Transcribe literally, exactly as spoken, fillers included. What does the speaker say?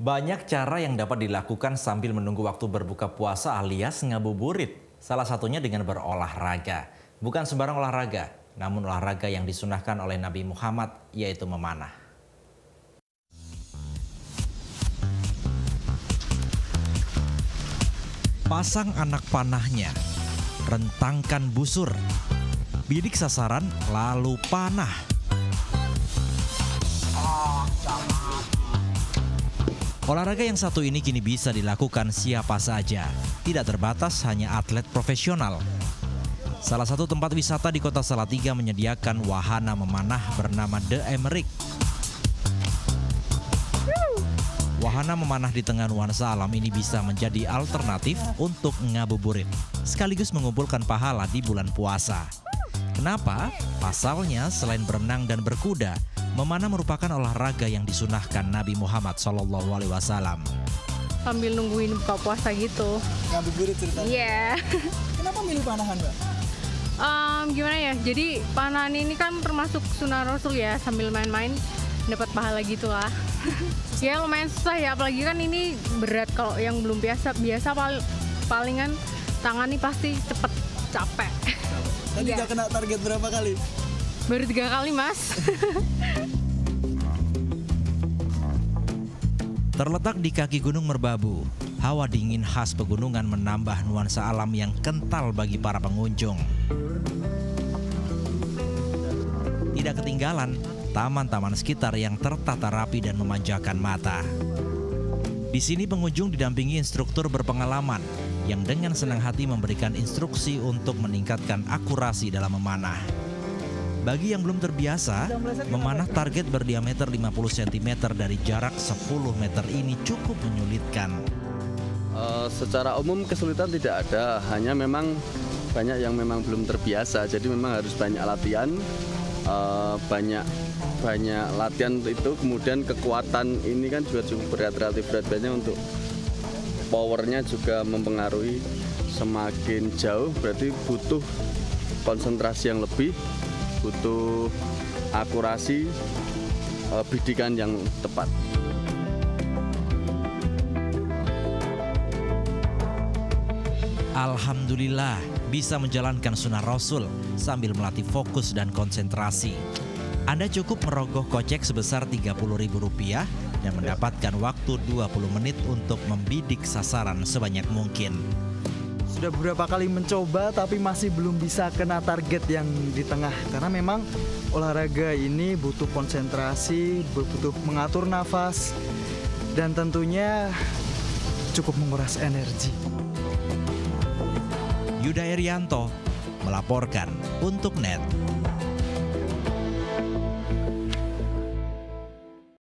Banyak cara yang dapat dilakukan sambil menunggu waktu berbuka puasa alias ngabuburit. Salah satunya dengan berolahraga. Bukan sembarang olahraga, namun olahraga yang disunahkan oleh Nabi Muhammad, yaitu memanah. Pasang anak panahnya, rentangkan busur, bidik sasaran lalu panah. Olahraga yang satu ini kini bisa dilakukan siapa saja, tidak terbatas hanya atlet profesional. Salah satu tempat wisata di kota Salatiga menyediakan wahana memanah bernama The Emerick. Wahana memanah di tengah nuansa alam ini bisa menjadi alternatif untuk ngabuburit, sekaligus mengumpulkan pahala di bulan puasa. Kenapa? Pasalnya selain berenang dan berkuda, memanah merupakan olahraga yang disunahkan Nabi Muhammad shallallahu alaihi wasallam. Sambil nungguin buka puasa gitu. Ngabuburit ceritanya? Iya. Yeah. Kenapa milih panahan, Mbak? Um, gimana ya, jadi panahan ini kan termasuk sunnah Rasul ya, sambil main-main dapat pahala gitu lah. Ya lumayan susah ya, apalagi kan ini berat. Kalau yang belum biasa, biasa pal palingan tangan nih pasti cepet capek. Tadi yeah. Gak kena target berapa kali? Baru tiga kali, Mas. Terletak di kaki Gunung Merbabu, hawa dingin khas pegunungan menambah nuansa alam yang kental bagi para pengunjung. Tidak ketinggalan, taman-taman sekitar yang tertata rapi dan memanjakan mata. Di sini pengunjung didampingi instruktur berpengalaman yang dengan senang hati memberikan instruksi untuk meningkatkan akurasi dalam memanah. Bagi yang belum terbiasa, memanah target berdiameter lima puluh sentimeter dari jarak sepuluh meter ini cukup menyulitkan. Uh, secara umum kesulitan tidak ada, hanya memang banyak yang memang belum terbiasa, jadi memang harus banyak latihan, uh, banyak banyak latihan itu, kemudian kekuatan ini kan juga cukup berat, relatif berat, banyak untuk powernya juga mempengaruhi. Semakin jauh berarti butuh konsentrasi yang lebih, butuh akurasi, uh, bidikan yang tepat. Alhamdulillah bisa menjalankan sunnah Rasul sambil melatih fokus dan konsentrasi. Anda cukup merogoh kocek sebesar tiga puluh ribu rupiah dan mendapatkan waktu dua puluh menit untuk membidik sasaran sebanyak mungkin. Sudah beberapa kali mencoba tapi masih belum bisa kena target yang di tengah. Karena memang olahraga ini butuh konsentrasi, butuh mengatur nafas, dan tentunya cukup menguras energi. Yuda Erianto melaporkan untuk N E T.